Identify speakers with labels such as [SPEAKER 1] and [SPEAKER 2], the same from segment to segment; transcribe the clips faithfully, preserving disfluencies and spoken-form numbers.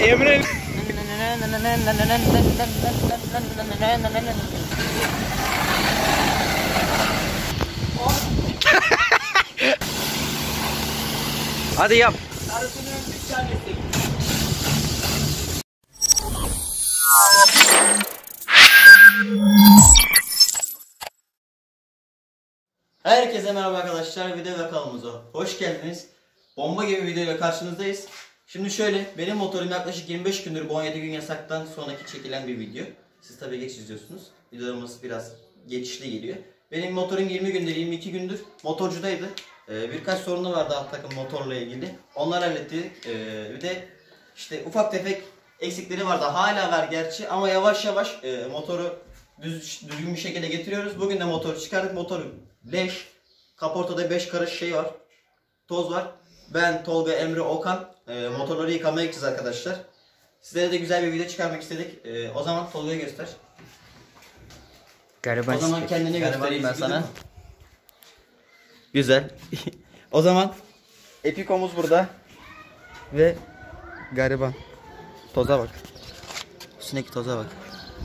[SPEAKER 1] Emre. Hadi yap.
[SPEAKER 2] Herkese merhaba arkadaşlar, video ve kanalımıza hoş geldiniz. Bomba gibi bir videoyla karşınızdayız. Şimdi şöyle, benim motorum yaklaşık yirmi beş gündür bu on yedi gün yasaktan sonraki çekilen bir video. Siz tabii geç izliyorsunuz. Videolarımız biraz geçişli geliyor. Benim motorum yirmi gündür, yirmi iki gündür motorcudaydı. Ee, birkaç sorunu vardı alt takım motorla ilgili. Onları hallettik. Ee, bir de işte ufak tefek eksikleri vardı. Hala var gerçi ama yavaş yavaş e, motoru düz, düzgün bir şekilde getiriyoruz. Bugün de motoru çıkardık. Motoru leş. Kaportada beş karış şey var. Toz var. Ben, Tolga, Emre, Okan e, motorları yıkamaya gideceğiz arkadaşlar. Sizlere de güzel bir video çıkarmak istedik. E, o zaman Tolga'yı göster.
[SPEAKER 3] Gariban
[SPEAKER 2] o zaman
[SPEAKER 3] işte.
[SPEAKER 2] kendini
[SPEAKER 3] Gariban
[SPEAKER 2] göstereyim ben sana.
[SPEAKER 3] mi?
[SPEAKER 2] Güzel. O zaman Epiko'muz burada. Ve gariban. Toza bak. Üstündeki toza bak.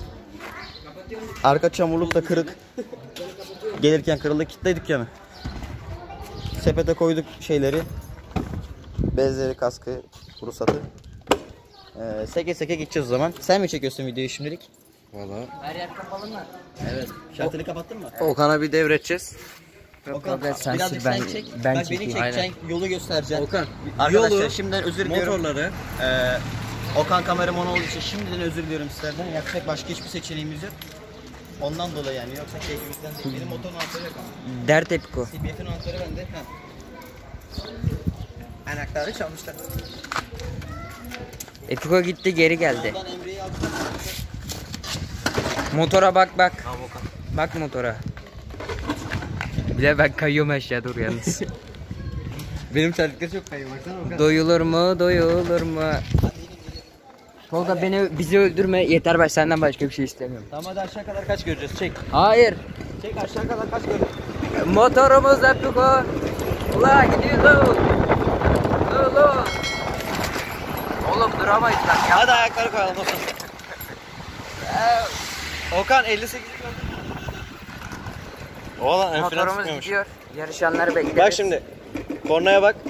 [SPEAKER 2] Arka çamurluk da kırık. Gelirken kırıldı, kilitli dükkanı. Sepete koyduk şeyleri. Bezleri, kaskı, ruhsatı. Ee, seke seke gideceğiz o zaman. Sen mi çekiyorsun videoyu şimdilik?
[SPEAKER 3] Valla.
[SPEAKER 2] Her yer kapalı mı? Evet. Şartını kapattın mı?
[SPEAKER 3] Okan'a bir devredeceğiz.
[SPEAKER 2] Okan,
[SPEAKER 3] ben sen
[SPEAKER 2] birazcık
[SPEAKER 3] ben,
[SPEAKER 2] sen çek.
[SPEAKER 3] ben
[SPEAKER 2] Bak
[SPEAKER 3] çekeyim.
[SPEAKER 2] beni çekeceksin, yolu göstereceksin.
[SPEAKER 3] Okan,
[SPEAKER 2] arkadaşlar
[SPEAKER 3] yolu,
[SPEAKER 2] şimdiden özür diliyorum.
[SPEAKER 3] Motorları.
[SPEAKER 2] Ee, Okan kameraman olduğu için şimdiden özür diliyorum sizlerden. Yapacak başka hiçbir seçeneğimiz yok. Ondan dolayı yani, yoksa keyfimizden değil. Benim motorun anahtarı yok ama.
[SPEAKER 3] Dert Epiko.
[SPEAKER 2] C B F'in anahtarı bende. Ha. Anahtarı çalmışlar.
[SPEAKER 3] Epiko gitti, geri geldi.
[SPEAKER 2] Oradan Emre'yi aldık.
[SPEAKER 3] Motora bak bak.
[SPEAKER 2] Tamam Okan.
[SPEAKER 3] Bak motora. Bile ben kayıyorum aşağı doğru yalnız.
[SPEAKER 2] Benim terlikleri çok kayıyor, baksana Okan.
[SPEAKER 3] Doyulur mu, doyulur mu? Tolga beni, bizi öldürme yeter, ben senden başka bir şey istemiyorum.
[SPEAKER 2] Tamam hadi aşağı kadar kaç göreceğiz, çek.
[SPEAKER 3] Hayır.
[SPEAKER 2] Çek aşağı kadar kaç göreceğiz.
[SPEAKER 3] Motorumuz Epiko. Ula gidiyoruz. Oğlum. Oğlum duramayız lan ya.
[SPEAKER 2] Hadi ayakları koyalım Okan. Okan elli sekiz Oğlan ön fren
[SPEAKER 3] Motorumuz
[SPEAKER 2] tutmuyormuş.
[SPEAKER 3] gidiyor. Yarışanları bekleriz.
[SPEAKER 2] Bak şimdi. Kornaya bak.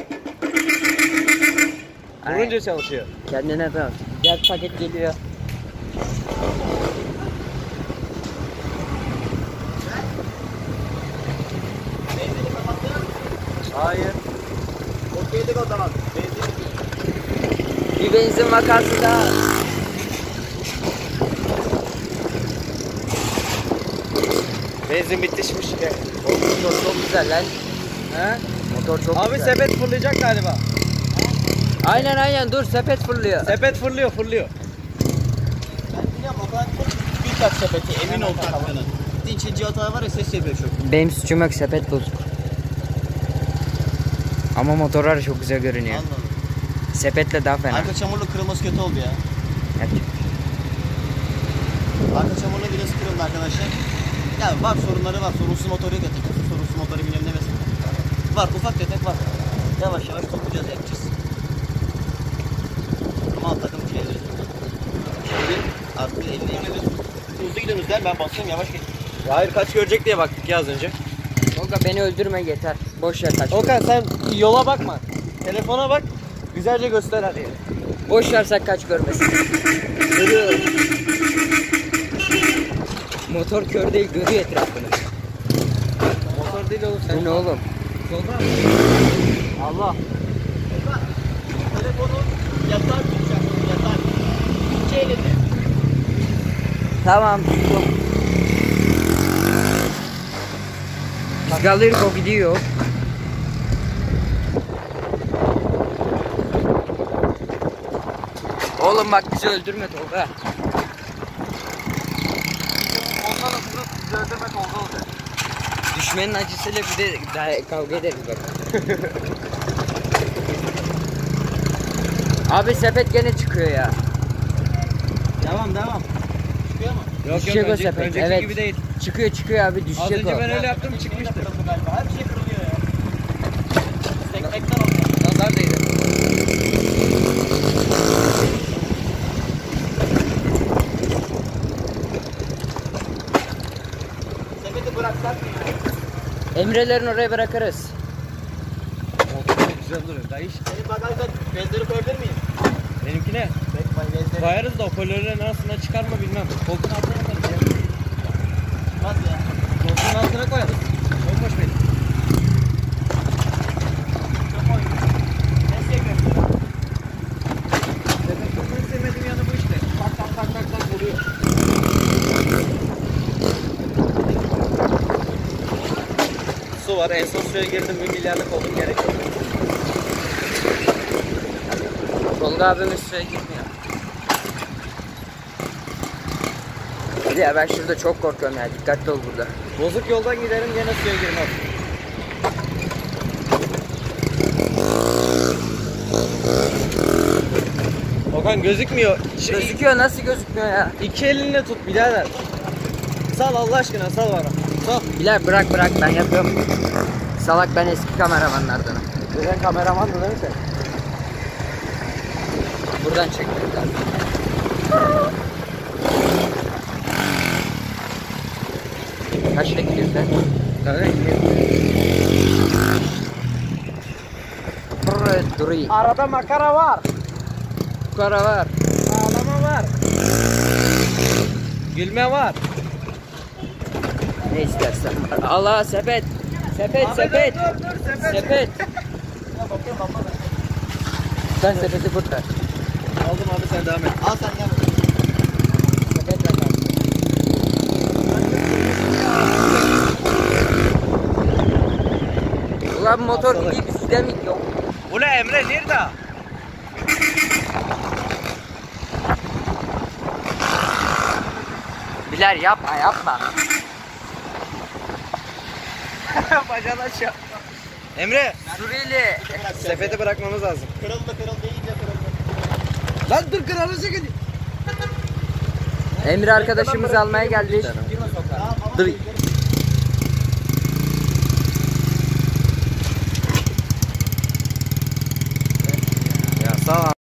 [SPEAKER 2] Vurunca çalışıyor.
[SPEAKER 3] Kendine bak. Gel paket geliyor.
[SPEAKER 2] Benzini kapattın. Hayır. Okeydik o zaman. Benzin.
[SPEAKER 3] Bir benzin vakası daha.
[SPEAKER 2] Benzin bitişmiş.
[SPEAKER 3] Motor çok güzel lan.
[SPEAKER 2] He?
[SPEAKER 3] Motor çok
[SPEAKER 2] Abi
[SPEAKER 3] güzel.
[SPEAKER 2] sepet fırlayacak galiba.
[SPEAKER 3] Aynen aynen, dur sepet fırlıyor.
[SPEAKER 2] Sepet fırlıyor fırlıyor. Ben biliyorum o kadar bir kat sepeti emin ol taktığını. İkinci hata var ya, ses yapıyor çok.
[SPEAKER 3] Benim suçum yok, sepet bozuk. Ama motorlar çok güzel görünüyor.
[SPEAKER 2] Anladım.
[SPEAKER 3] Sepetle daha fena.
[SPEAKER 2] Arka çamurluk kırılması kötü oldu ya.
[SPEAKER 3] Gerçek.
[SPEAKER 2] Arka çamurluğu biraz kırıldı arkadaşlar. Ya var sorunları var. Sorunsuz motoru yok açıkçası. Sorunsuz motoru bilmem ne mesela. Var, ufak tefek var. Yavaş yavaş toplayacağız, yapacağız. Ama alt takım şeyleri. Şeyleri artık elli yirmi. Hızlı gidiyoruz der, ben basıyorum yavaş geç. Hayır, kaç görecek diye baktık ya az önce.
[SPEAKER 3] Tolga beni öldürme yeter. Boş ver kaç.
[SPEAKER 2] Okan sen yola bakma. Telefona bak. Güzelce göster hadi.
[SPEAKER 3] Boş versek kaç görmesin.
[SPEAKER 2] Görüyorum.
[SPEAKER 3] Motor kör değil, görüyor etrafını.
[SPEAKER 2] Motor değil oğlum sen.
[SPEAKER 3] Bu ne oğlum?
[SPEAKER 2] Solda. Allah. Okan. Telefonu yatağa tutacak. Yatağa. İki elinde.
[SPEAKER 3] Tamam tuttum. Biz kalırız, o gidiyor. Oğlum bak bizi öldürme Tolga.
[SPEAKER 2] Ondan sonra bizi öldürmek oldu olacak.
[SPEAKER 3] Düşmenin acısıyla bir de daha kavga ederiz bak. Abi sepet gene çıkıyor ya.
[SPEAKER 2] Devam devam. Çıkıyor mu?
[SPEAKER 3] Yok düşecek yok, o sepet.
[SPEAKER 1] önceki
[SPEAKER 3] Evet.
[SPEAKER 1] gibi değil.
[SPEAKER 3] Çıkıyor çıkıyor abi,
[SPEAKER 1] Az
[SPEAKER 3] düşecek
[SPEAKER 1] önce
[SPEAKER 3] o.
[SPEAKER 1] ben öyle yaptım, çıkmıştı.
[SPEAKER 2] Galiba. Her şey kırılıyor ya. Tekmekten oldu.
[SPEAKER 1] Nazar değdi.
[SPEAKER 3] Emrelerin oraya bırakırız.
[SPEAKER 1] Motor çok güzel duruyor. Dayı işte.
[SPEAKER 2] Senin bagajda bezleri koyabilir miyim?
[SPEAKER 1] Benimkine
[SPEAKER 2] Bek bezleri.
[SPEAKER 1] koyarız da hoparlörlerin arasına çıkar mı bilmem. Koltuğun altına koyarız ya.
[SPEAKER 2] Nasıl ya?
[SPEAKER 1] Koltuğun altına koyarız. Bomboş benim.
[SPEAKER 2] Çok oyun. Ne seviyorsun?
[SPEAKER 1] En sevmediğim yanı bu işte. Tak tak tak tak tak vuruyor. Su var. En son suya girdim bir milyarlık oldum gerek yok.
[SPEAKER 3] Tolga abimiz suya girmiyor. Hadi ya ben şurada çok korkuyorum ya. Dikkatli ol burada.
[SPEAKER 1] Bozuk yoldan giderim gene suya girmem. Okan gözükmüyor. Şey,
[SPEAKER 3] Gözüküyor, nasıl gözükmüyor ya?
[SPEAKER 1] iki elinle tut birader. Sal Allah aşkına sal bana. Sal.
[SPEAKER 3] Bilal bırak bırak, ben yapıyorum. Salak, ben eski kameramanlardanım.
[SPEAKER 1] Sen kameramandı değil mi sen?
[SPEAKER 3] Buradan çekmek lazım. Kaçta gidiyorsun sen?
[SPEAKER 1] Tabii.
[SPEAKER 3] Brrr, durayım.
[SPEAKER 1] Arada makara var.
[SPEAKER 3] Kara var.
[SPEAKER 1] Ağlama var. Gülme var.
[SPEAKER 3] Ne istersen. Allah, sepet. Sepet
[SPEAKER 1] Abi
[SPEAKER 3] sepet.
[SPEAKER 1] dur, dur, dur, sepet.
[SPEAKER 3] Sepet.
[SPEAKER 2] Ya bakıyorum baba da.
[SPEAKER 3] Sen sepeti kurtar.
[SPEAKER 1] Aldım abi sen devam et.
[SPEAKER 2] Al sen gel.
[SPEAKER 3] Sepet ver lan. Ulan motor gidiyor, bizde mi yok?
[SPEAKER 1] Ula Emre nerede?
[SPEAKER 3] Bilal yapma yapma.
[SPEAKER 1] Bacana şey yapma. Emre
[SPEAKER 3] Suriyeli.
[SPEAKER 1] sepeti bırakmamız lazım.
[SPEAKER 2] Kırıldı kırıldı iyice kırıldı.
[SPEAKER 1] Lan dur kırarızı gidiyor.
[SPEAKER 3] Emre arkadaşımızı almaya geldik.
[SPEAKER 2] Girme sokağa. Tamam ama
[SPEAKER 1] Dur.
[SPEAKER 2] iyice-
[SPEAKER 1] Ya sağ ol.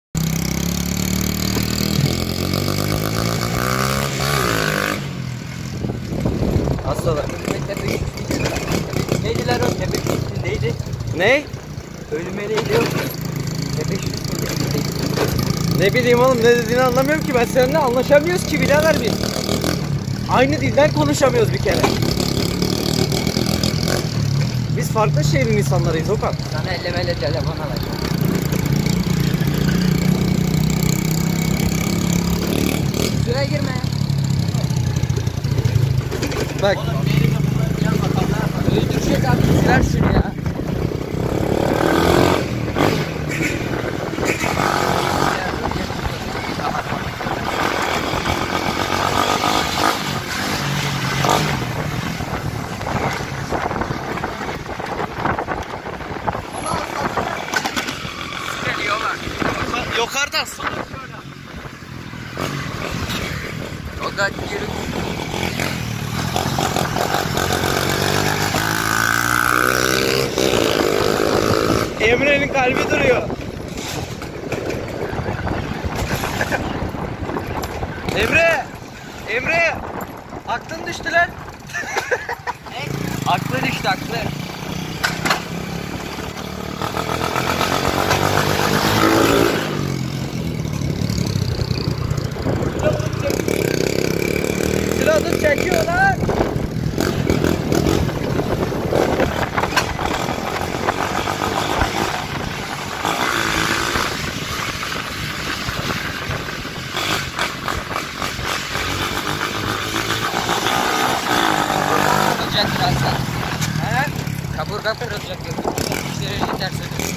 [SPEAKER 1] Hastalar.
[SPEAKER 3] Neydi lan o? Tepe üstündeydi.
[SPEAKER 1] Ne?
[SPEAKER 3] Ölüme neydi o? Tepe üstündeydi.
[SPEAKER 1] Ne bileyim oğlum ne dediğini anlamıyorum ki ben seninle anlaşamıyoruz ki birader biz. Aynı dilden konuşamıyoruz bir kere. Biz farklı şehrin insanlarıyız Okan.
[SPEAKER 3] Sana ellemeli telefon alacağım. Suya girme.
[SPEAKER 1] Bak
[SPEAKER 2] Oğlum bir elimle bunları biraz bakalım.
[SPEAKER 3] Öldürecek abi. Ver şunu ya.
[SPEAKER 1] yukarıdan su.
[SPEAKER 3] O da yürü.
[SPEAKER 1] Emre'nin kalbi duruyor. Emre! Emre! Aklın düştü lan.
[SPEAKER 3] Aklı düştü aklı.
[SPEAKER 1] Silahını çekiyor lan.
[SPEAKER 3] Kırılacak birazdan.
[SPEAKER 1] He?
[SPEAKER 3] Kaburga kırılacak. Dişleri ters ediyor.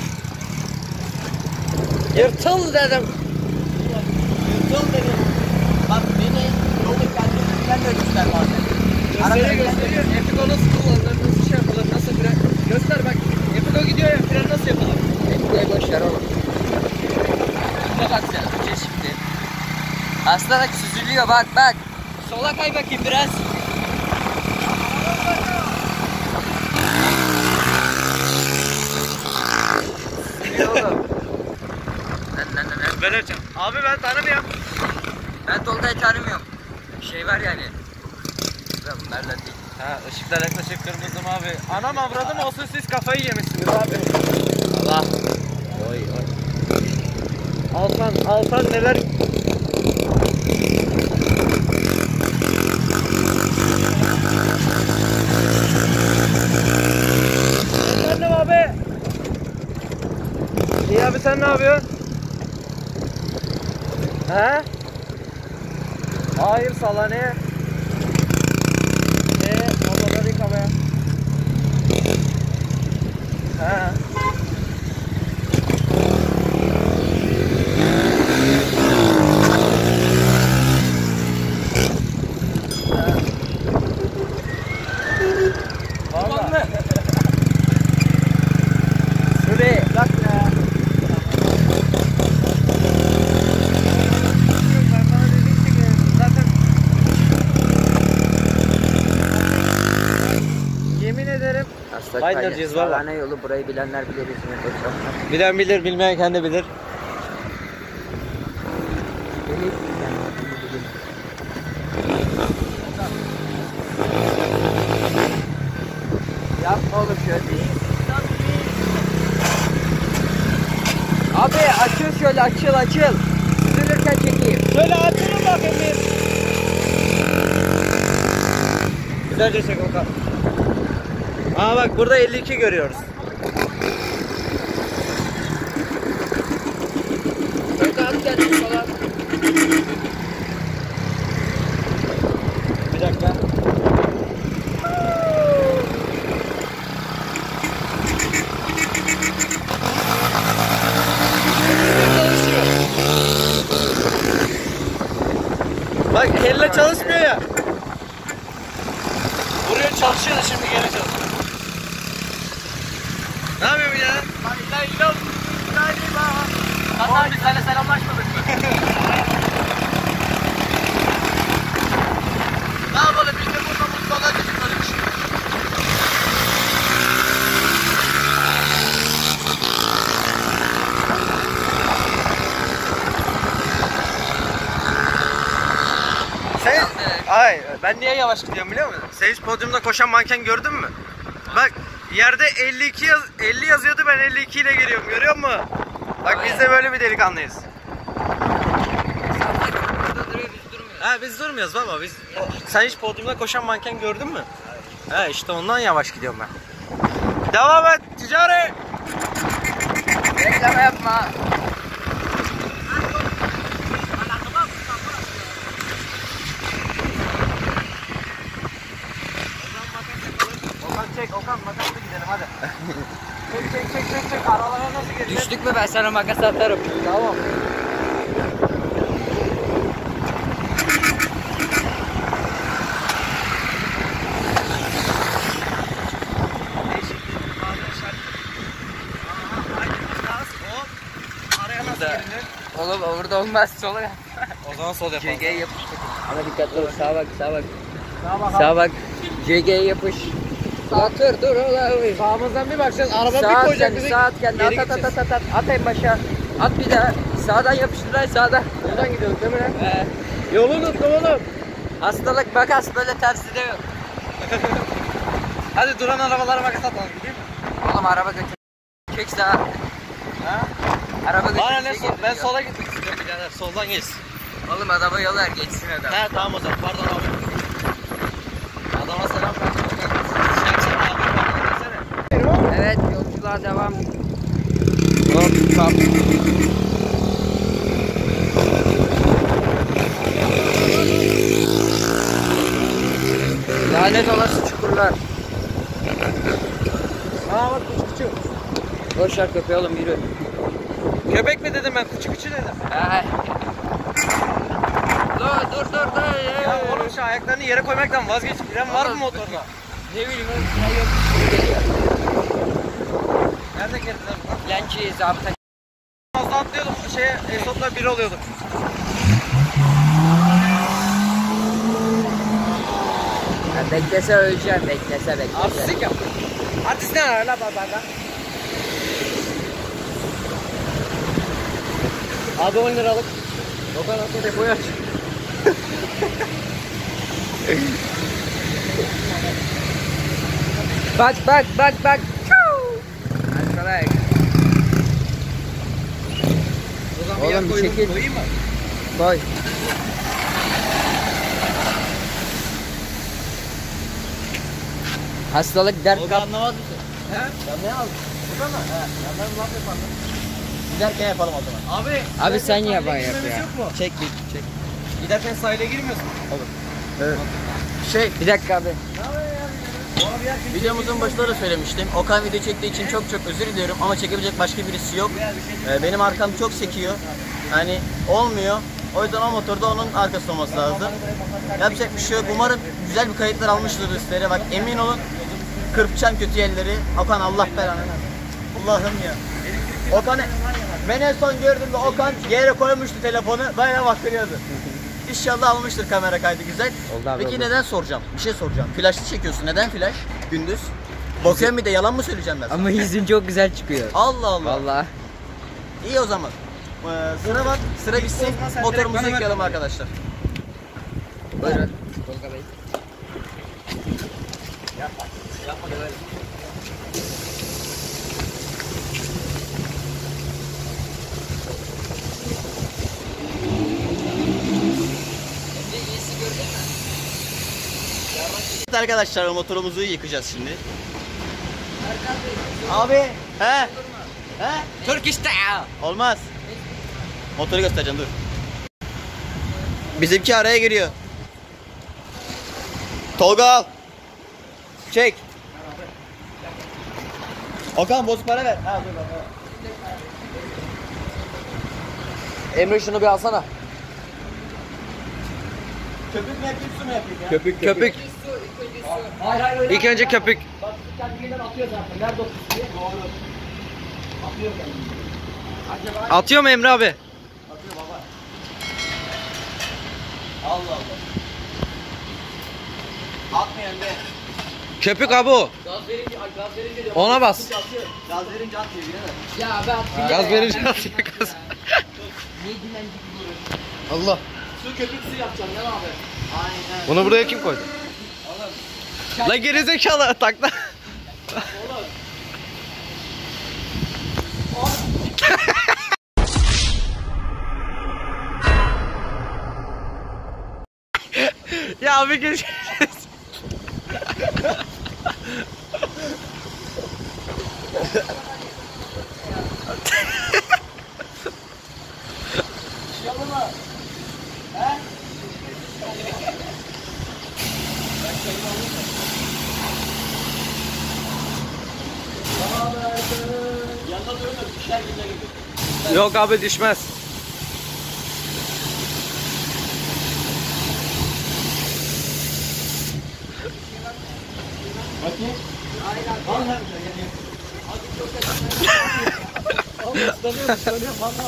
[SPEAKER 1] Yırtıl dedim.
[SPEAKER 2] Yol dedim. Bak beni yolda kendimden de göster bazen.
[SPEAKER 1] Gösteriyor gösteriyor. Epiko nasıl kullanılır, nasıl şey yapılır, nasıl fren. Göster bak. Epiko gidiyor ya, fren nasıl yapılır?
[SPEAKER 3] Ekmeği boş ver oğlum. Şuna bak sen. Önce şimdi. Hastalık süzülüyor bak bak. Sola kay bakayım biraz. Süzülüyor oğlum. Lan lan lan lan.
[SPEAKER 1] Ben açacağım. Abi ben tanımıyorum.
[SPEAKER 3] Ben Tolga'yı tanımıyorum. Şey var yani. Ben bunlarla değil.
[SPEAKER 1] He Ha, ışıklar yaklaşık kırmızı mavi. Anam avradım olsun, siz kafayı yemişsiniz abi.
[SPEAKER 3] Allah. Oy oy.
[SPEAKER 1] Altan, Altan neler... Efendim abi. İyi abi, sen ne yapıyorsun? He? Hayır, salaneye. Eee motorları yıkamaya. He. Vallahi.
[SPEAKER 3] Şuraya.
[SPEAKER 1] Bak ya. Ben bana dedim ki zaten yemin ederim
[SPEAKER 3] Aslak
[SPEAKER 1] Baydırcıyız baba.
[SPEAKER 3] Salane yolu, burayı bilenler bilir, İzmir Koçanlar.
[SPEAKER 1] bilen bilir, bilmeyen kendi bilir.
[SPEAKER 3] Bilir. Yapma oğlum şöyle. Abi açıl şöyle, açıl açıl. Süzülürken çekeyim.
[SPEAKER 1] Şöyle açalım bakayım bir. Güzelce çek Okan. Aa bak, burada elli iki görüyoruz.
[SPEAKER 3] Şöyle at kendini sola.
[SPEAKER 1] Bir dakika. Bak kelle çalışmıyor ya. Buraya çalışıyor da şimdi geri çalışıyor. Ne yapıyorsun ya? Hayır hayır hayır. Hatta biz seninle selamlaşmadık mı? Ne yapalım, biz de burada mutfağa çıkmadık işte. Sen, ay ben niye yavaş gidiyorum biliyor musun? Sen hiç podyumda koşan manken gördün mü? Bak yerde elli iki yaz, elli yazıyordu, ben elli iki ile geliyorum, görüyor musun? Bak biz de böyle bir delikanlıyız.
[SPEAKER 3] Burada duruyor, biz durmuyoruz.
[SPEAKER 1] Ha biz durmuyoruz baba, biz. Sen hiç podyumda koşan manken gördün mü? He işte ondan yavaş gidiyorum ben. Devam et ticari.
[SPEAKER 3] Reklam yapma.
[SPEAKER 1] Okan çek, Okan makasla gidelim hadi. Çek çek çek çek çek, aralara nasıl geleceğiz?
[SPEAKER 3] Düştük mü ben sana makas atarım.
[SPEAKER 1] Tamam.
[SPEAKER 3] Oğlum orada olmaz, sola yap.
[SPEAKER 1] O zaman sol yapalım.
[SPEAKER 3] C G'ye yapıştık. Ama dikkatli ol, sağa bak, sağa bak.
[SPEAKER 1] Sağa bak.
[SPEAKER 3] Sağa bak. C G'ye yapış. Ulan dur dur ulan.
[SPEAKER 1] Sağımızdan bir bakacağız. Araba
[SPEAKER 3] Sağ
[SPEAKER 1] bir
[SPEAKER 3] at
[SPEAKER 1] koyacak
[SPEAKER 3] kendi,
[SPEAKER 1] bizi.
[SPEAKER 3] sağ at kendi. At
[SPEAKER 1] Geri
[SPEAKER 3] at at
[SPEAKER 1] gideceğiz.
[SPEAKER 3] at at. At en başa. At bir daha. Sağdan yapıştır lan, sağdan.
[SPEAKER 1] Buradan gidiyoruz değil mi lan?
[SPEAKER 3] He.
[SPEAKER 1] Yolu unuttum oğlum.
[SPEAKER 3] Hastalık makas böyle tersi de yok.
[SPEAKER 1] Hadi duran arabalara makas atalım, gideyim mi?
[SPEAKER 3] Oğlum araba götür. Çek sağa.
[SPEAKER 1] Ha?
[SPEAKER 3] Araba götür.
[SPEAKER 1] Bana ne sol? Ben sola gitmek istiyorum birader. Soldan geç.
[SPEAKER 3] Oğlum adama yol ver, geçsin adam.
[SPEAKER 1] He tamam o zaman. Pardon abi. Adama selam ver. Şey yapsana abi. Pardon desene.
[SPEAKER 3] Evet, yolculuğa devam. Hop hop. Lanet olası çukurlar.
[SPEAKER 1] Aa bak kuçu kuçu.
[SPEAKER 3] Boş ver köpeği oğlum, yürü.
[SPEAKER 1] Köpek mi dedim ben, kuçu kuçu dedim.
[SPEAKER 3] Ay. Dur dur dur dur.
[SPEAKER 1] Ya oğlum şu ayaklarını yere koymaktan vazgeç. Bilen var mı
[SPEAKER 3] Oğlum,
[SPEAKER 1] motorda?
[SPEAKER 3] Ne bileyim oğlum, sıra yok. Şimdi geliyor.
[SPEAKER 1] Nerede geldiler lan?
[SPEAKER 3] Lençi, zabıta.
[SPEAKER 1] Fazla atlıyordum. Şeye, Esot'la bir oluyorduk.
[SPEAKER 3] Ya beklese öleceğim, beklese beklese.
[SPEAKER 1] Artistik yap. Artist ne var la babada? Abi on liralık. Yok anasını depoyu aç.
[SPEAKER 3] Bak bak bak bak. Arkadaş. Oğlum bir çekil.
[SPEAKER 1] Koyayım mı?
[SPEAKER 3] Koy. Hastalık dert
[SPEAKER 2] Olga
[SPEAKER 3] kap.
[SPEAKER 2] anlamaz mısın?
[SPEAKER 1] He?
[SPEAKER 2] Ya ne aldın? Burada mı? He. Yandan laf yapalım. Giderken yapalım o zaman.
[SPEAKER 1] Abi.
[SPEAKER 3] Abi sen
[SPEAKER 1] giderken
[SPEAKER 3] yap
[SPEAKER 1] sahile
[SPEAKER 3] yap
[SPEAKER 1] girmemiz
[SPEAKER 3] ya.
[SPEAKER 1] yok mu?
[SPEAKER 2] Çek bir çek.
[SPEAKER 1] Giderken sahile girmiyorsun.
[SPEAKER 2] Evet.
[SPEAKER 1] Şey.
[SPEAKER 3] Bir dakika abi.
[SPEAKER 1] Abi ya.
[SPEAKER 2] Videomuzun başında da söylemiştim. Okan video çektiği için çok çok özür diliyorum ama çekebilecek başka birisi yok. Ee, benim arkam çok sekiyor. Yani olmuyor. O yüzden o motorda onun arkası olması lazım. Yapacak bir şey yok. Umarım güzel bir kayıtlar almıştır sizlere. Bak emin olun kırpacağım kötü yerleri. Okan Allah belanı. Allah'ım ya. Okan ben en son gördüğümde Okan yere koymuştu telefonu. Böyle bakıyordu. İnşallah almıştır kamera kaydı güzel.
[SPEAKER 3] Oldu abi,
[SPEAKER 2] Peki
[SPEAKER 3] oldu.
[SPEAKER 2] neden soracağım? Bir şey soracağım. Flaşlı çekiyorsun. Neden flash? Gündüz. Bakıyorum bir de yalan mı söyleyeceğim ben sana?
[SPEAKER 3] Ama yüzün çok güzel çıkıyor.
[SPEAKER 2] Allah Allah.
[SPEAKER 3] Vallahi.
[SPEAKER 2] İyi o zaman. Ee, sıra var. Sıra bitsin.
[SPEAKER 1] Bozma, sen
[SPEAKER 2] Motorumuzu
[SPEAKER 1] direkt bana
[SPEAKER 2] yıkayalım
[SPEAKER 1] ver.
[SPEAKER 2] arkadaşlar.
[SPEAKER 3] Buyurun. Tolga Bey.
[SPEAKER 2] Yapma da böyle. Evet arkadaşlar motorumuzu yıkayacağız şimdi. Abi. He? He?
[SPEAKER 3] Turkish style.
[SPEAKER 2] Olmaz. Motoru göstereceğim dur. Bizimki araya giriyor. Tolga al. Çek. Okan bozuk para ver. Ha, dur, dur, dur.
[SPEAKER 3] Emre şunu bir alsana.
[SPEAKER 2] Köpük mü yapayım su mu yapayım ya?
[SPEAKER 1] Köpük köpük.
[SPEAKER 3] Hayır hayır öyle.
[SPEAKER 1] İlk önce köpük.
[SPEAKER 3] Bak kendinden atıyor zaten. Nerede o diye.
[SPEAKER 2] Doğru.
[SPEAKER 3] Atıyor kendinden. Acaba
[SPEAKER 1] Atıyor mu Emre abi?
[SPEAKER 2] Atıyor baba. Allah Allah. Atmayan be.
[SPEAKER 1] Köpük abi o.
[SPEAKER 3] gaz verince ay gaz verince diyor.
[SPEAKER 1] Ona bas.
[SPEAKER 2] Atıyor. Gaz verince atmıyor birader.
[SPEAKER 3] Ya ben atayım.
[SPEAKER 1] Gaz
[SPEAKER 3] ya.
[SPEAKER 1] verince atıyor gaz.
[SPEAKER 3] Niye dilenci gibi uğraşıyorsun?
[SPEAKER 1] Allah.
[SPEAKER 3] Su köpük su yapacağım ya abi.
[SPEAKER 2] Aynen.
[SPEAKER 1] Bunu buraya kim koydu? La gerizekalı takla. Ya abi geç.
[SPEAKER 2] Yanına durun da düşer gibi.
[SPEAKER 1] Yok abi düşmez.
[SPEAKER 2] Bakayım. Aynen. Al lan. Oğlum ıslanıyorum, ıslanıyorum valla.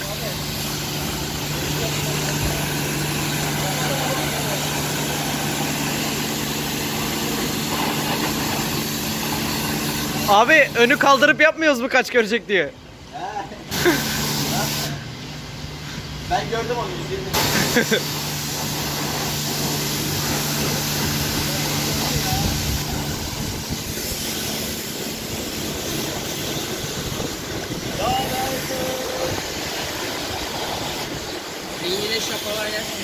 [SPEAKER 1] Abi önü kaldırıp yapmıyoruz mu kaç görecek diye.
[SPEAKER 2] Ben gördüm onu yüzünü.
[SPEAKER 3] Beynine şapalar yersin.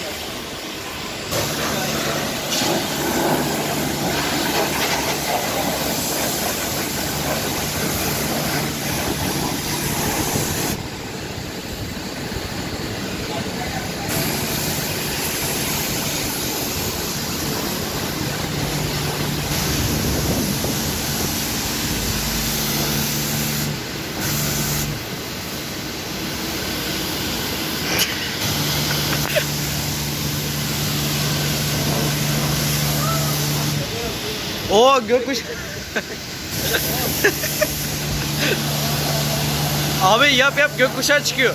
[SPEAKER 1] Oo gökkuş. Abi yap yap gökkuşağı çıkıyor.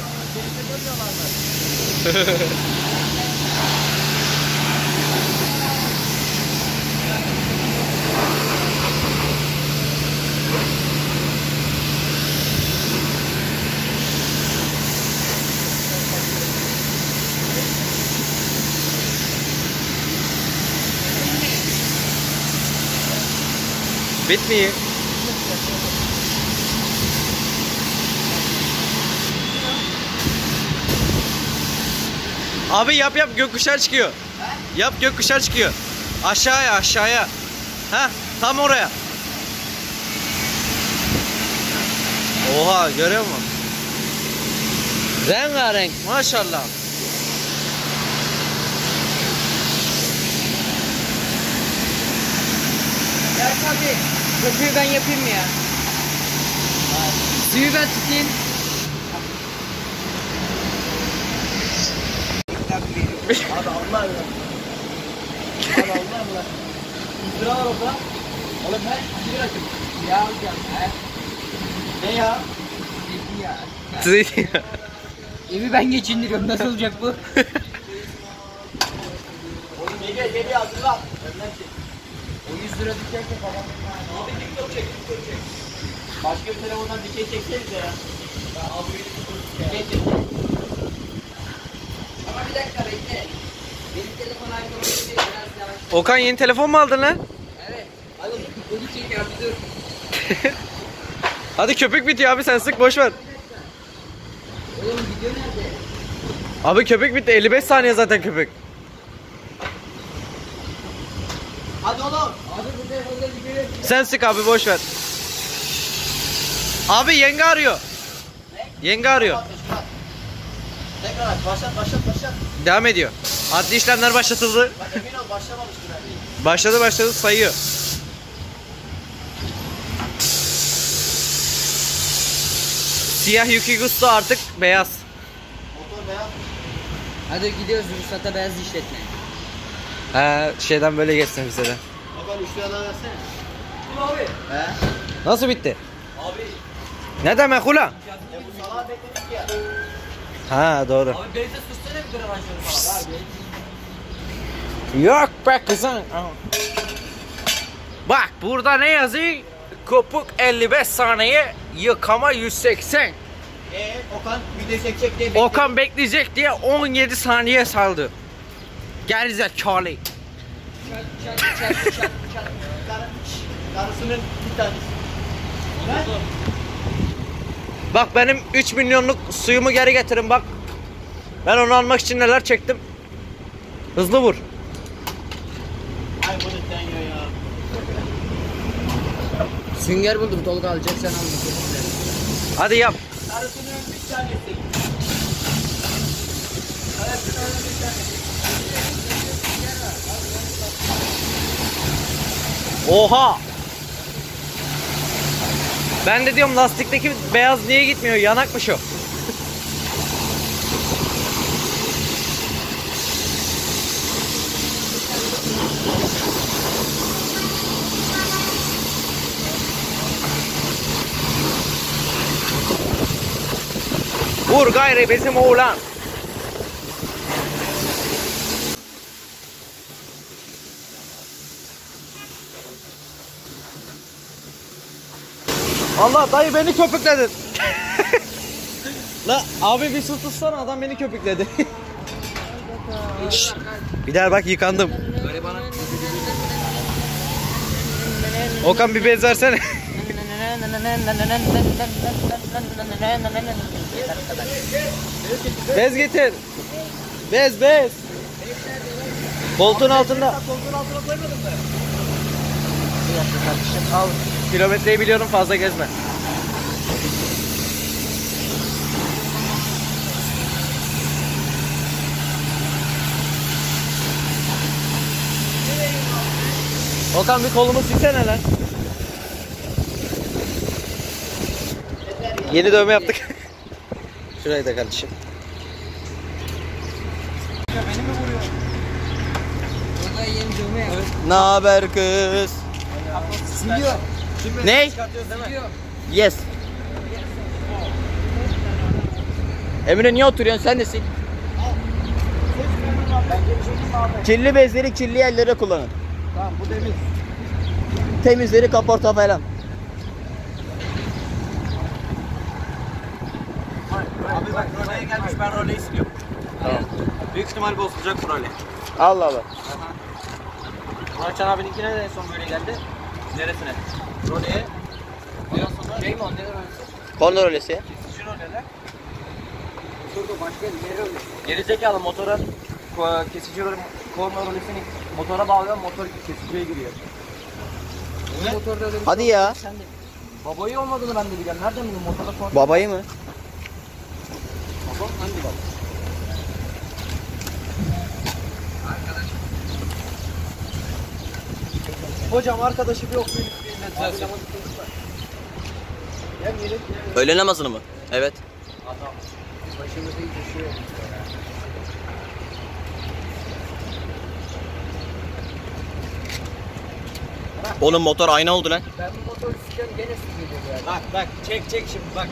[SPEAKER 1] Bitmiyor. Abi yap yap gökkuşağı çıkıyor. He? Yap gökkuşağı çıkıyor. Aşağıya aşağıya. Ha tam oraya. Oha görüyor musun? Rengarenk maşallah.
[SPEAKER 3] Ya tabii. Köpüğü ben yapayım mı ya? Suyu ben tutayım.
[SPEAKER 2] Abi Allah Allah. Abi Allah Allah. Sıra var orada. Oğlum ben bir açım.
[SPEAKER 3] Ya hocam he.
[SPEAKER 2] Ne ya?
[SPEAKER 3] Zeytin ya. Evi ben geçindiriyorum. Nasıl olacak bu?
[SPEAKER 2] Oğlum geliyor geliyor hazırlan. Önden çek.
[SPEAKER 3] O yüz lira dikkat et babam.
[SPEAKER 2] Abi TikTok çek TikTok çek. Başka bir telefondan dikey çeksenize ya. Ya abi dikey çek.
[SPEAKER 3] Ama bir dakika bekle. Benim telefon iPhone değil, biraz yavaş.
[SPEAKER 1] Okan yeni telefon mu aldın lan?
[SPEAKER 3] Evet. Hadi bunu çek abi dur.
[SPEAKER 1] Hadi köpük bitiyor abi sen sık boş ver.
[SPEAKER 3] Oğlum video nerede?
[SPEAKER 1] Abi köpük bitti elli beş saniye zaten köpük.
[SPEAKER 2] Hadi oğlum.
[SPEAKER 3] Abi bu telefonda video yok.
[SPEAKER 1] Sen sık abi boş ver. Abi yenge arıyor.
[SPEAKER 2] Ne?
[SPEAKER 1] Yenge arıyor.
[SPEAKER 2] Tekrar aç başlat başlat başlat.
[SPEAKER 1] Devam ediyor. Adli işlemler başlatıldı.
[SPEAKER 2] Bak emin ol başlamamıştır abi.
[SPEAKER 1] Başladı başladı sayıyor. Siyah Yuki Gusto artık beyaz.
[SPEAKER 2] Motor beyaz.
[SPEAKER 3] Hadi gidiyoruz ruhsata beyaz işletme.
[SPEAKER 1] He şeyden böyle geçsin bize de.
[SPEAKER 2] Bakalım üç lira daha versene. Kim abi? He?
[SPEAKER 1] Nasıl bitti?
[SPEAKER 2] Abi.
[SPEAKER 1] Ne demek ulan?
[SPEAKER 2] Ya bu salağı bekledik ya.
[SPEAKER 1] Ha doğru.
[SPEAKER 2] Abi beni de sussana bir gramajları falan abi.
[SPEAKER 1] Yok be kızım. Bak burada ne yazıyor? Kopuk elli beş saniye, yıkama yüz seksen.
[SPEAKER 2] Eee Okan video çekecek diye bekliyor.
[SPEAKER 1] Okan bekleyecek diye on yedi saniye saldı. Gerizekalı.
[SPEAKER 2] Kar- Karısının bir tanesi. Ne?
[SPEAKER 1] Bak benim üç milyonluk suyumu geri getirin bak. Ben onu almak için neler çektim. Hızlı vur.
[SPEAKER 2] Ay bunu sen ya ya.
[SPEAKER 3] Sünger buldum Tolga alacaksan al.
[SPEAKER 1] Hadi yap.
[SPEAKER 2] Karısının bir tanesi. Karısının bir tanesi.
[SPEAKER 1] Oha. Ben de diyorum lastikteki beyaz niye gitmiyor? Yanakmış o. Vur gayri bizim oğlan. Allah dayı beni köpükledin. La abi bir su tutsana adam beni köpükledi. Şşş, bir daha bak yıkandım.
[SPEAKER 3] Böyle bana.
[SPEAKER 1] Okan bir bez versene. Bez getir. Bez bez. Koltuğun altında.
[SPEAKER 2] Koltuğun altına koymadın mı?
[SPEAKER 1] Bir dakika kardeşim al. Kilometreyi biliyorum fazla gezme. Okan bir kolumu silsene lan. Yeni dövme yaptık. Şurayı da kardeşim.
[SPEAKER 2] Ya beni mi vuruyor?
[SPEAKER 3] Burada yeni dövme yap.
[SPEAKER 1] Ne haber kız?
[SPEAKER 3] Siliyor.
[SPEAKER 1] Ne?
[SPEAKER 2] Çıkartıyoruz değil mi?
[SPEAKER 3] Siliyor.
[SPEAKER 1] Yes. Emre niye oturuyorsun sen de sil.
[SPEAKER 2] Ben geri çekeyim abi.
[SPEAKER 1] Kirli bezleri kirli yerlere kullanın.
[SPEAKER 2] Tamam bu temiz.
[SPEAKER 1] Temizleri kaporta falan.
[SPEAKER 2] Abi bak roleye gelmiş ben roleyi siliyorum.
[SPEAKER 1] Tamam.
[SPEAKER 2] Büyük ihtimal bozulacak bu role.
[SPEAKER 1] Allah Allah.
[SPEAKER 2] Marçan abininkine de en son böyle geldi. Neresine?
[SPEAKER 1] Role. Ondan sonra
[SPEAKER 3] Şey mi o? Neler öylesi?
[SPEAKER 2] Korna rolesi.
[SPEAKER 1] kesici roleler.
[SPEAKER 3] Şurada başka bir yere öyle.
[SPEAKER 1] Gerizekalı motora ko- kesici rol, korna rolesini motora bağlıyor, motor kesiciye giriyor.
[SPEAKER 3] Bu motorda öyle bir
[SPEAKER 2] Hadi
[SPEAKER 3] şey
[SPEAKER 2] ya.
[SPEAKER 3] yok. Sen de babayı olmadığını ben de biliyorum. Nereden bileyim motorda korna?
[SPEAKER 2] Babayı mı?
[SPEAKER 3] Babam hangi baba? Arkadaşım.
[SPEAKER 1] Hocam arkadaşı bir okuyun bir düzelsin.
[SPEAKER 2] Öğle namazını mı? Evet.
[SPEAKER 3] Adam başımızda hiç düşüyor.
[SPEAKER 2] Oğlum motor ayna oldu lan.
[SPEAKER 3] Ben bu motoru sıkıyorum gene sıkıyorum yani.
[SPEAKER 1] Bak bak çek çek şimdi bak.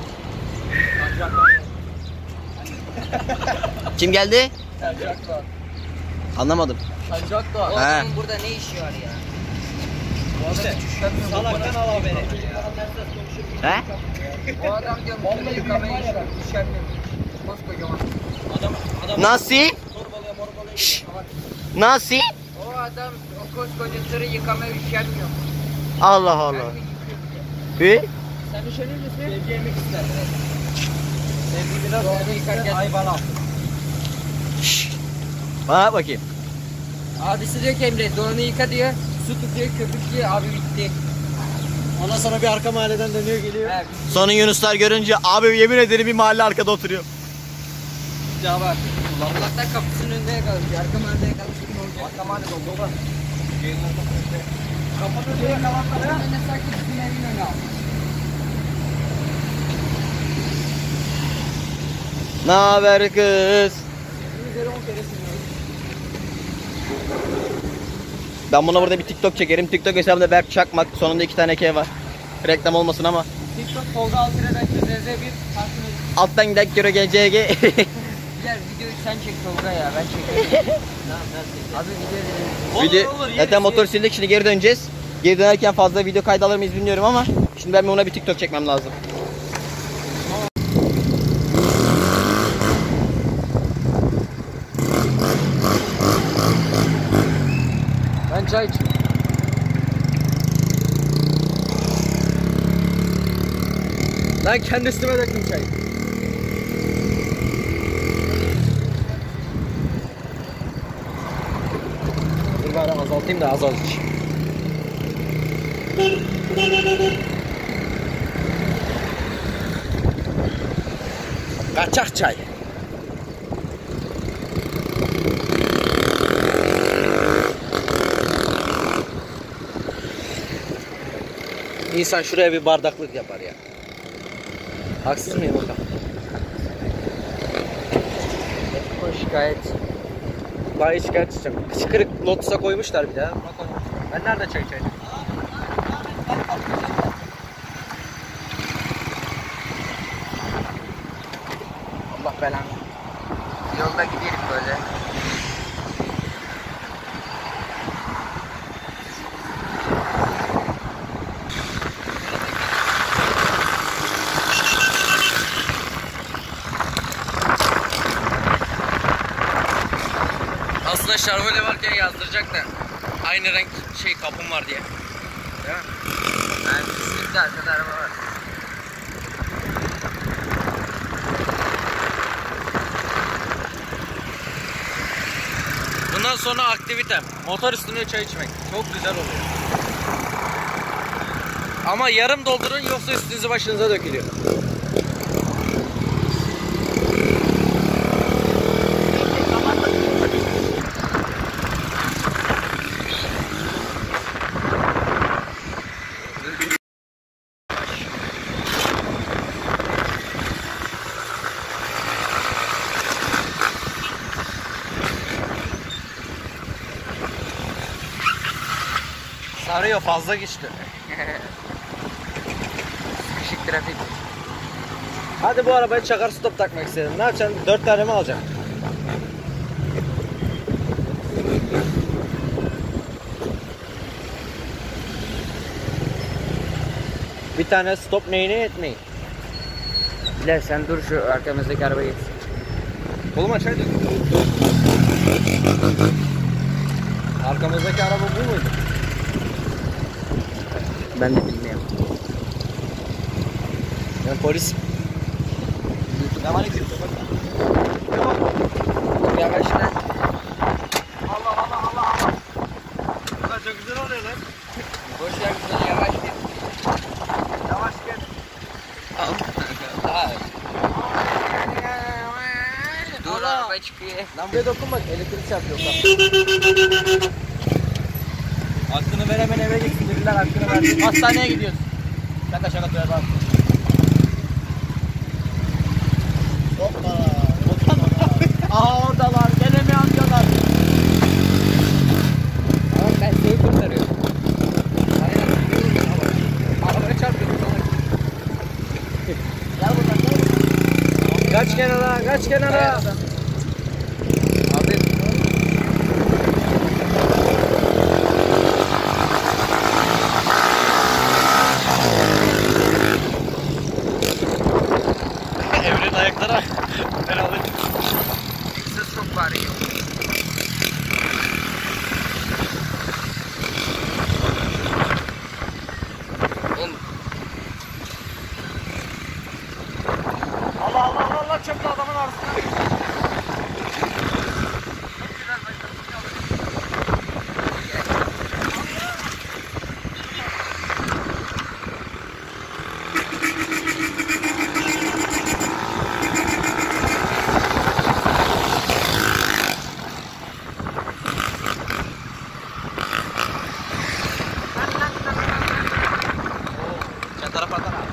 [SPEAKER 2] Kim geldi?
[SPEAKER 3] Sancak da.
[SPEAKER 2] Anlamadım.
[SPEAKER 3] Sancak da. O
[SPEAKER 2] He.
[SPEAKER 3] adamın burada ne işi var ya?
[SPEAKER 1] İşte salaktan al haberi.
[SPEAKER 2] He?
[SPEAKER 3] O adam diyor motoru yıkamaya işi var. Üşenmiyor. Koskocaman.
[SPEAKER 1] Adam adam
[SPEAKER 2] Nasıl?
[SPEAKER 1] torbalıya morbalıya
[SPEAKER 2] Şşş.
[SPEAKER 1] gidiyor.
[SPEAKER 2] Nasıl?
[SPEAKER 3] O adam o koskoca tırı yıkamaya üşenmiyor.
[SPEAKER 2] Allah
[SPEAKER 3] Ben
[SPEAKER 2] Allah.
[SPEAKER 3] mi yıkıyorum?
[SPEAKER 2] Hı?
[SPEAKER 3] Sen üşenir misin?
[SPEAKER 1] Sevgi yemek ister. Sevgi biraz
[SPEAKER 3] Doğru
[SPEAKER 1] yemek
[SPEAKER 3] yıkarken-
[SPEAKER 1] ister. Ay bana.
[SPEAKER 2] Şşş. Bana bakayım.
[SPEAKER 3] Abisi diyor ki Emre doğanı yıka diyor. Su tutuyor köpük diyor abi bitti.
[SPEAKER 1] Ondan sonra bir arka mahalleden dönüyor geliyor.
[SPEAKER 3] He
[SPEAKER 2] Sonu Yunuslar görünce abi yemin ederim bir mahalle arkada oturuyor.
[SPEAKER 3] cevap var. Allah'tan kapısının önünde yakalamış. Arka mahallede yakalamış kim olacak?
[SPEAKER 1] Arka mahallede oldu baba. Kapının önüne yakalanmadı ya.
[SPEAKER 3] Ben de sanki bizim evin önüne almış.
[SPEAKER 2] Ne haber kız?
[SPEAKER 3] Üzeri on kere sürüyoruz.
[SPEAKER 2] Ben buna burada bir TikTok çekerim. TikTok hesabımda Berk Çakmak. Sonunda iki tane K var. Reklam olmasın ama.
[SPEAKER 3] TikTok Tolga Altın'a Z Z bir karşımda.
[SPEAKER 2] Alttan giden göre geleceğe ge-
[SPEAKER 3] Gel videoyu sen çek Tolga ya ben çekerim. Tamam ben Abi video dedim.
[SPEAKER 2] Video, zaten motor sildik, şimdi geri döneceğiz. Geri dönerken fazla video kaydı alır mıyız bilmiyorum ama şimdi ben ona bir TikTok çekmem lazım.
[SPEAKER 3] Ben çay içiyorum.
[SPEAKER 1] Lan kendi üstüme döktüm çayı. Dur bari azaltayım da az az iç. Kaçak çay. İnsan şuraya bir bardaklık yapar ya. Haksız mıyım bakalım?
[SPEAKER 3] O şikayet.
[SPEAKER 1] Daha hiç şikayet edeceğim. Kıçı kırık Lotus'a koymuşlar bir daha. Buna koymamışlar. Ben nerede çay içeceğim?
[SPEAKER 3] Allah belanı. Yolda gidelim böyle.
[SPEAKER 1] Aslında şarvele varken yazdıracak da aynı renk şey kapım var diye. Değil mi?
[SPEAKER 3] Ben kesinlikle arkada araba var.
[SPEAKER 1] Bundan sonra aktivitem motor üstüne çay içmek. Çok güzel oluyor. Ama yarım doldurun yoksa üstünüzü başınıza dökülüyor. Sarıyor, fazla güçlü.
[SPEAKER 3] Sıkışık trafik.
[SPEAKER 1] Hadi bu arabaya çakar stop takmak istedim. Ne yapacaksın? Dört tane mi alacaksın? Bir tane stop neyine etmeyin.
[SPEAKER 3] Bilal sen dur şu arkamızdaki arabayı getir.
[SPEAKER 1] Oğlum aç hadi. Arkamızdaki araba bu muydu?
[SPEAKER 3] Ben de bilmiyorum. Ben polis.
[SPEAKER 2] Ne var ki?
[SPEAKER 3] Yavaşla.
[SPEAKER 1] Allah Allah Allah Allah. Ulan çok güzel oluyor lan.
[SPEAKER 3] Boş ver güzel yavaş git.
[SPEAKER 1] Yavaş gel.
[SPEAKER 3] Al. Dur araba çıkıyor.
[SPEAKER 1] Lambaya dokun bak elektrik çarpıyor.
[SPEAKER 2] Hakkını veremen eve git. Sinirliler hakkını verdi. Hastaneye gidiyoruz. Şaka şaka söyle bak. Hoppa. Aha oradalar. Gene mi amcalar?
[SPEAKER 3] Ama ben seni kurtarıyorum. Aynen. Arabaya çarpıyor.
[SPEAKER 2] Gel buradan gel.
[SPEAKER 1] Kaç kenara, kaç kenara.
[SPEAKER 3] Abi.
[SPEAKER 1] Emre'nin ayakları. Ben alayım.
[SPEAKER 3] Ses çok var ya. Oğlum.
[SPEAKER 1] Allah Allah Allah Allah çöplü adamın arasına.
[SPEAKER 2] Sen tarafa atar abi.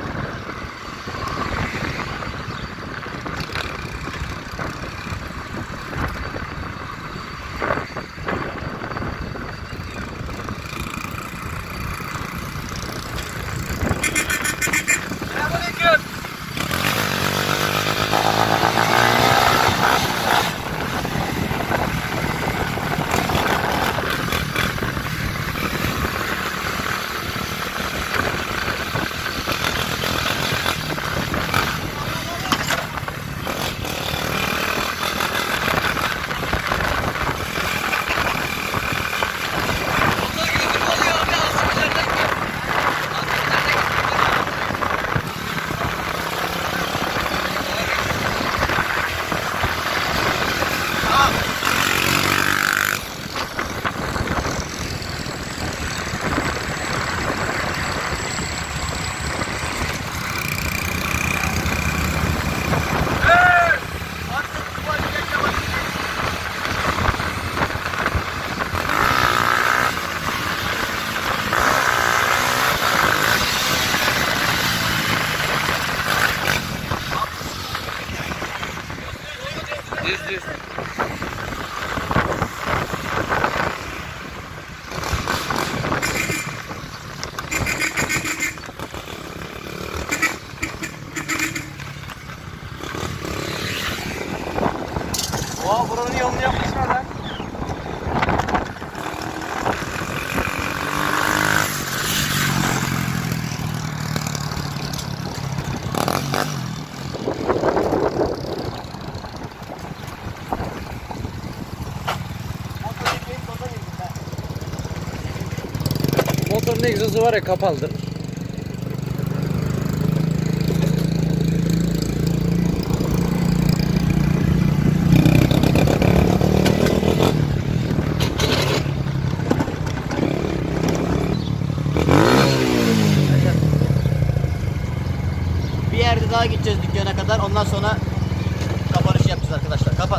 [SPEAKER 1] Selamünaleyküm.
[SPEAKER 3] Düz düz.
[SPEAKER 1] Oha buranın yolunu yapmışlar lan. Motorun egzozu var ya kapalıdır.
[SPEAKER 2] Bir yerde daha gideceğiz dükkana kadar. Ondan sonra kapanış yapacağız arkadaşlar. Kapat.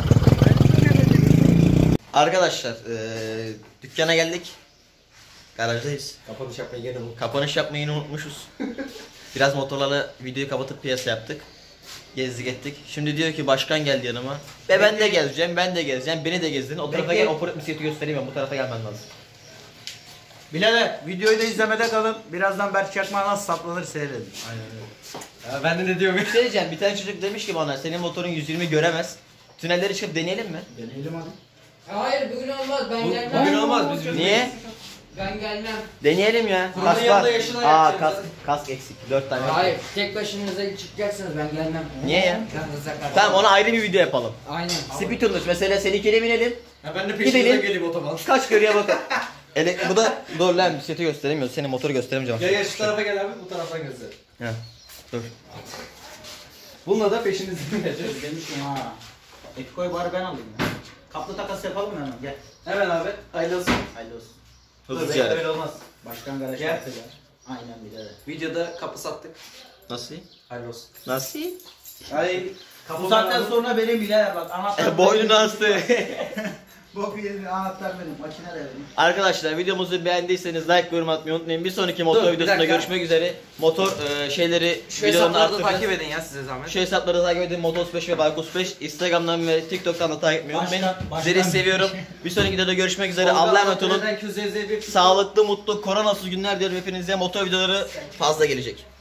[SPEAKER 2] Arkadaşlar eee dükkana geldik. Garajdayız.
[SPEAKER 1] Kapanış yapmayı gene bu.
[SPEAKER 2] Kapanış yapmayı yine unutmuşuz. Biraz motorlarla videoyu kapatıp piyasa yaptık. Gezdik ettik. Şimdi diyor ki başkan geldi yanıma. Ve ben de gezeceğim, ben de gezeceğim. Beni de gezdirin. O tarafa
[SPEAKER 1] Bekle.
[SPEAKER 2] gel, operat bisikleti göstereyim ben. Bu tarafa gelmen lazım.
[SPEAKER 4] Birader videoyu da izlemede kalın. Birazdan Berk Çakmak'a nasıl saplanır seyredin.
[SPEAKER 2] Aynen öyle.
[SPEAKER 1] Ya ben de ne diyorum?
[SPEAKER 2] Bir şey diyeceğim. Bir tane çocuk demiş ki bana senin motorun yüz yirmi göremez. Tünelleri çıkıp deneyelim mi?
[SPEAKER 4] Deneyelim hadi.
[SPEAKER 3] Hayır bugün olmaz ben gelmem.
[SPEAKER 1] Bugün olmaz biz.
[SPEAKER 2] Niye?
[SPEAKER 3] Ben gelmem.
[SPEAKER 2] Deneyelim ya.
[SPEAKER 1] Kurbanın
[SPEAKER 2] Kask
[SPEAKER 1] yanında
[SPEAKER 2] var.
[SPEAKER 1] yaşına
[SPEAKER 2] Aa
[SPEAKER 1] yapacağız
[SPEAKER 2] kask, kask eksik. Dört tane.
[SPEAKER 3] Hayır tek başınıza çıkacaksınız ben gelmem.
[SPEAKER 2] Niye ya?
[SPEAKER 3] Ben kıza karşı.
[SPEAKER 2] Tamam ona ayrı bir video yapalım.
[SPEAKER 3] Aynen.
[SPEAKER 2] Speedrunner mesela seninkiyle binelim.
[SPEAKER 1] Ya ben de
[SPEAKER 2] Gidelim.
[SPEAKER 1] peşinize geleyim otoban.
[SPEAKER 2] Kaç görüye bakalım. Ele, bu da dur lan bisikleti gösteremiyoruz. Senin motoru gösteremeyeceğim.
[SPEAKER 1] Gel gel şu tarafa gel abi, bu tarafa göster.
[SPEAKER 2] Ha. Dur.
[SPEAKER 1] Bununla da peşinizden geleceğiz.
[SPEAKER 4] Demiştim ha. Etiko'yu bari ben alayım ya. Kaplı takas yapalım mı hemen? Gel.
[SPEAKER 1] Hemen abi, hayırlı olsun.
[SPEAKER 4] Hayırlı olsun.
[SPEAKER 2] Hızlı
[SPEAKER 1] Dur,
[SPEAKER 2] yani.
[SPEAKER 1] bekle, öyle olmaz.
[SPEAKER 4] Başkan garaj
[SPEAKER 1] Gel.
[SPEAKER 4] yaptı ya. Aynen birader.
[SPEAKER 1] Videoda kapı sattık.
[SPEAKER 2] Nasıl?
[SPEAKER 1] Hayırlı olsun.
[SPEAKER 2] Nasıl?
[SPEAKER 1] Ay,
[SPEAKER 4] Bu saatten sonra benim birader bak anahtar.
[SPEAKER 2] E, boynunu astı.
[SPEAKER 4] Bok yerini anahtar benim. Makine de benim.
[SPEAKER 2] Arkadaşlar videomuzu beğendiyseniz like ve yorum atmayı unutmayın. Bir sonraki motor
[SPEAKER 1] Dur, bir
[SPEAKER 2] videosunda
[SPEAKER 1] dakika.
[SPEAKER 2] görüşmek üzere. Motor e, şeyleri
[SPEAKER 1] şu
[SPEAKER 2] videolarını
[SPEAKER 1] hesapları da
[SPEAKER 2] arttıracağız.
[SPEAKER 1] takip edin ya size zahmet.
[SPEAKER 2] Şu hesapları takip edin. Motos beş ve Baykus beş. Instagram'dan ve TikTok'tan da takip etmeyi unutmayın.
[SPEAKER 4] Başkan- başkan-
[SPEAKER 2] Sizleri seviyorum. Bir sonraki videoda görüşmek üzere. Allah'a emanet olun.
[SPEAKER 1] Sağlıklı, mutlu
[SPEAKER 2] Sağlıklı, mutlu, koronasız günler dilerim hepinize. Motor videoları fazla gelecek.